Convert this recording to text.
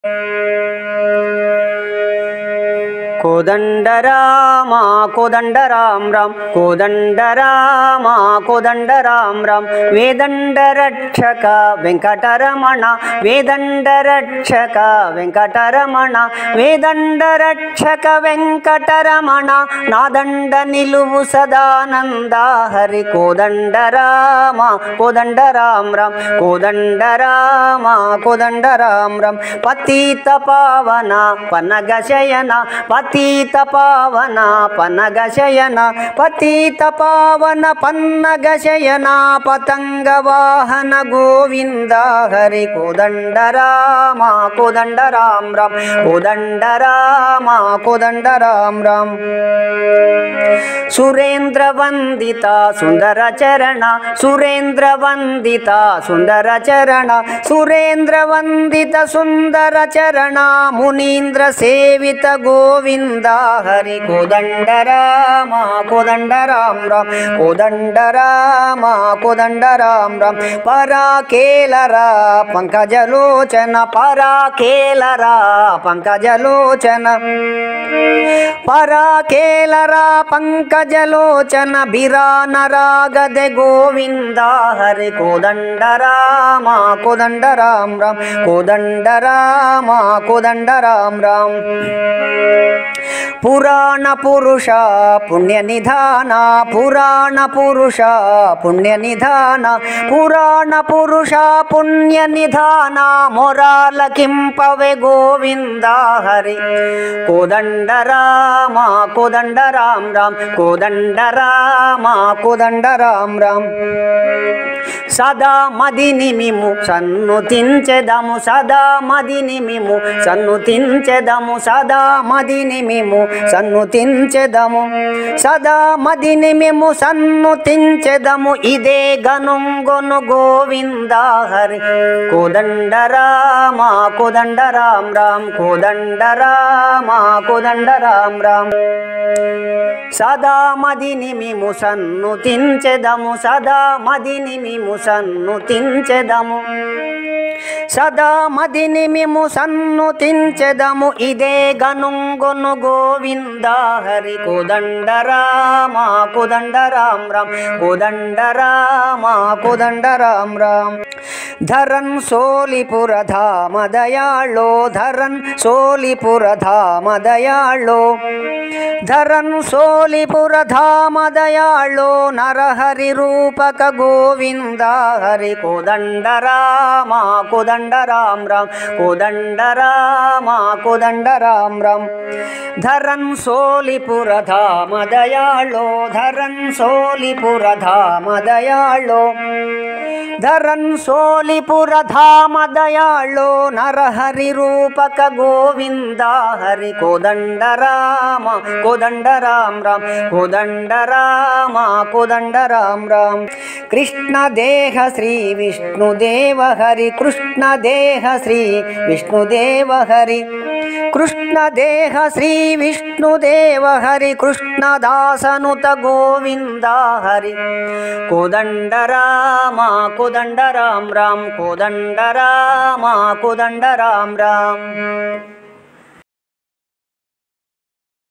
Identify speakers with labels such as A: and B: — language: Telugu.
A: కోదండరామ కోదండరాం రామ్ కోదండరామ కోదండరాం రామ్ వేదండ రక్షక వెంకటరమణ వేదండ రక్షక వెంకటరమణ వేదండ రక్షక వెంకటరమణ నాదండ నిలువు సదానంద హరి కోదండరామ కోదండరాం రామ్ కోదండరామ కోదండరాం రామ్ పతిత పావన పనగశయన పతిత పావన పనగశయన పతిత పావన పన్నగశయన పతంగ వాహన గోవింద హరి కోదండరామ కోదండరాం రామ్ కోదండరామ కోదండరాం రామ్ సురేంద్ర వందిత సుందర చరణ సురేంద్ర వందిత సుందర చరణ సురేంద్ర వందిత సుందర చరణ మునీంద్ర సేవిత గోవింద హరి కోదండరామ కోదండరాం రామ్ కోదండరామ కోదండరాం రామ్ పరాకేలరా పంకజలోచన పరాకేలరా పంకజలోచన పరాకేలరా పంకజలోచన బిరానరాగదె గోవింద హరి కోదండరామ కోదండరాం రామ్ కోదండరామ కోదండరాం రామ్ పురాణ పురుష పుణ్య నిధాన పురాణ పురుష పుణ్య నిధాన పురాణ పురుష పుణ్య నిధాన మొరాలకింపవే గోవింద హరి కోదండరామ కోదండరాం రామ్ కోదండరామ కోదండరాం రామ్ సదా మదిని మిము సన్నుతించెదము సదా మదిని మిము సన్నుతించెదము సదా మదిని మిము సన్నుతించెదము సదా మదిని మిము సన్నుతించెదము ఇదే గనుంగొను గోవింద హరి కోదండరామ కోదండరాం రామ్ కోదండరామ కోదండరాం రామ్ సదా మదిని మిము సన్నుతించెదము సదా మదిని మిము సన్నుతించెదము సదా మదిని మిము సన్నుతించెదము ఇదే గనుంగొను గోవింద హరి కోదండరామ కోదండరాం రామ్ కోదండరామ కోదండరాం రామ్ ధరన్ సోలిపుర ధామ దయాళో ధరన్ సోలిపుర ధామ దయాళో ధరన్ సోలిపుర ధామ దయాళో నరహరి రూపక గోవింద హరి కోదండరామ కోదండరాం రామ్ కోదండరామ కోదండరాం రామ్ ధరన్ సోలిపుర ధామ దయాళో ధరన్ సోలిపుర ధామ దయాళో ధరన్ సోలిపుర ధామ దయాళో నరహరి రూపక గోవింద హరి కోదండరామ కోదండరాం రామ్ కోదండరామ కోదండరాం రామ్ కృష్ణ దేహ శ్రీ విష్ణుదేవ హరి కృష్ణ దేహ శ్రీ విష్ణుదేవ హరి కృష్ణ దేహ శ్రీ విష్ణుదేవ హరి కృష్ణదాసనుత గోవింద హరి కోదండరామ కోదండరాం రామ్ కోదండరామ కోదండరాం రామ్